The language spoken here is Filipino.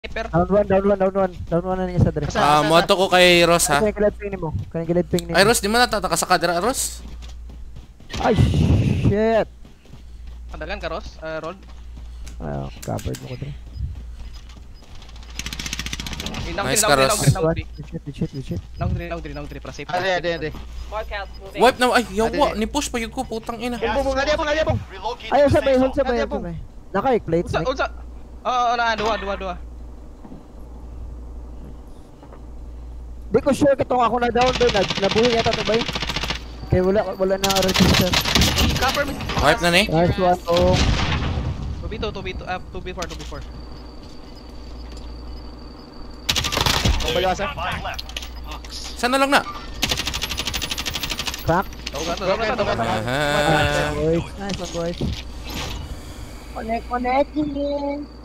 Sniper. Down one na niya sa dress. Moto ko kay Ross ha. Kaya gilid ping ni mo. Kaya gilid ping ni mo. Ay Ross, di mo natataka sa kadra Ross? Ay, shit. Padagan ka, Ross. Roll. Covered mo ko dre. Nice ka, Ross. Long 3 para safe. Ade. Wipe na, ay yawa, ni push pa yun ko, putang ina. Bung, ade abong. Ayaw sabay, hold sabay. Naka-plate. Unsa? Na dua. Di ko sure katong ako na down doon. Nabuhi yata to bay. Kaya wala na register. Cover me. Wipe na ni. Nice one tong. 2B4. Pagbalasa. Sana lang na. Crack. Aha. Nice one boys. Connect.